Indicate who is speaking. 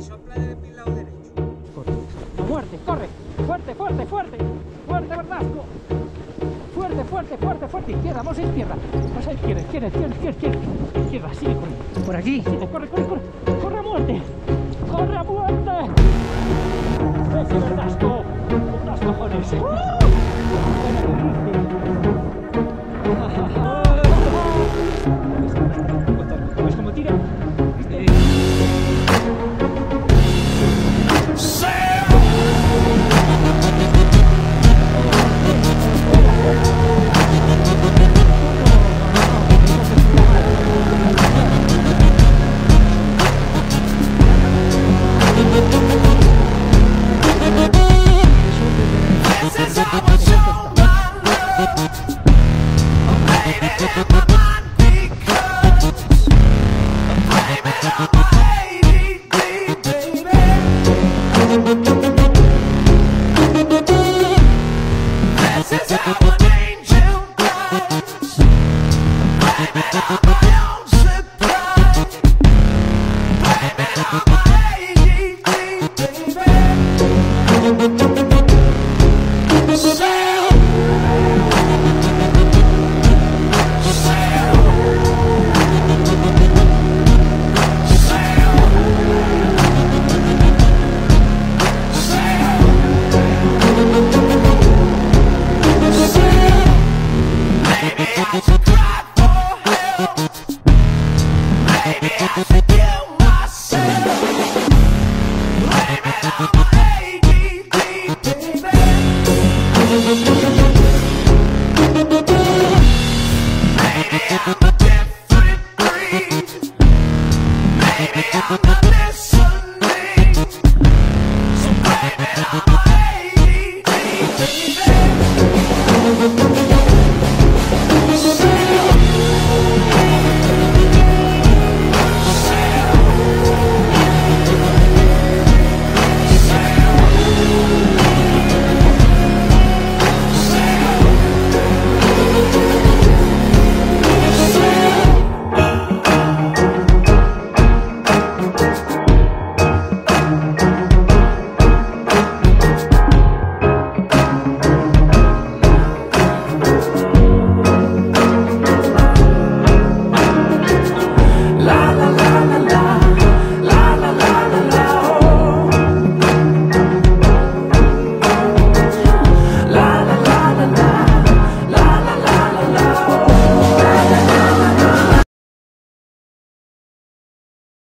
Speaker 1: sopla del lado derecho.
Speaker 2: A muerte, corre. Fuerte, fuerte, fuerte. Fuerte, verdasco. Fuerte, fuerte, fuerte, fuerte. Izquierda, vamos a izquierda. Vamos a izquierda, izquierda, izquierda, izquierda, izquierda. Izquierda, sigue corriendo. Por aquí. Sigue, corre, corre, corre. Corre a muerte. Corre a muerte. Ese verdasco. Unas cojones. ¿Ves cómo tira? ¿Viste?
Speaker 3: Maybe I'm